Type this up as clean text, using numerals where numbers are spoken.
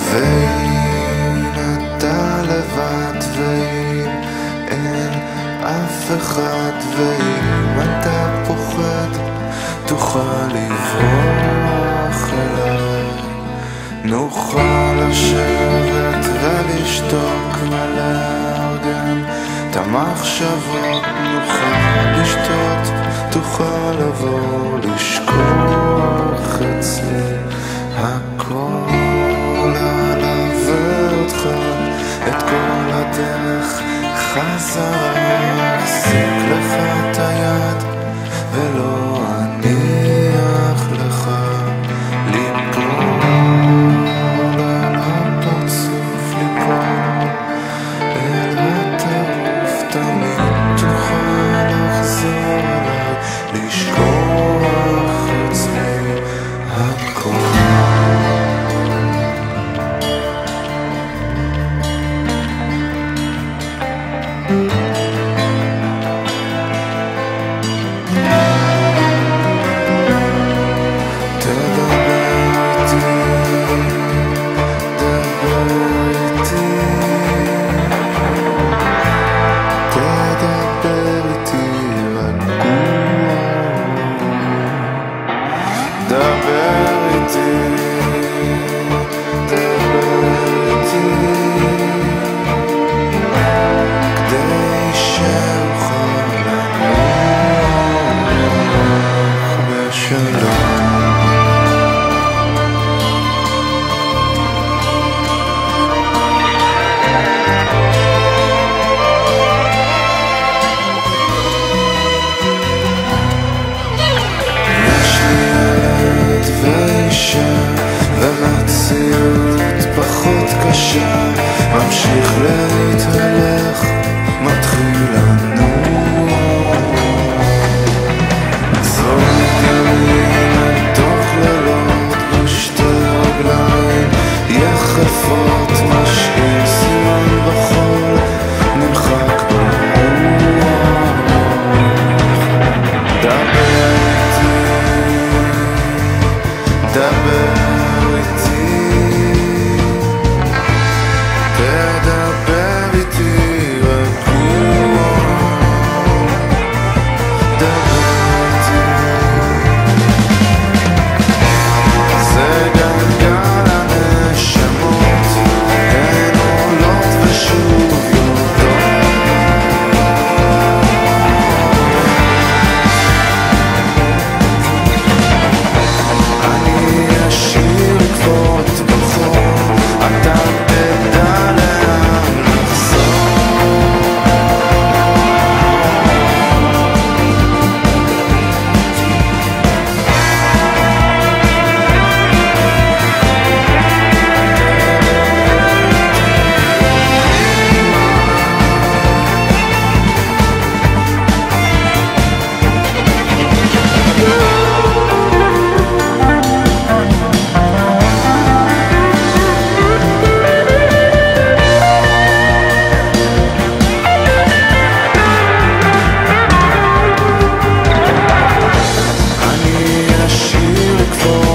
ואם אתה לבד, ואם אין אף אחד, ואם אתה פוחד, תוכל לברוח אליי. נוכל לשבת ולשתוק ולארגן את המחשבות, נוכל לשתות, תוכל לבוא לשכוח אצלי הכל. אלווה אותך את כל הדרך חזרה, אחזיק לך את היד ולא אניח לך ליפול על הפרצוף, ליפול אל הטירוף. תמיד תוכל לחזור אליי, לשכוח אצלי הכל. ומציאות פחות קשה, ממשיך להתהלך, מתחיל לנוע. זורקים מתוך לילות בשתי רגליים יחפות, משאיר סימן בחול, נמחק ברוח. דבר איתי, דבר for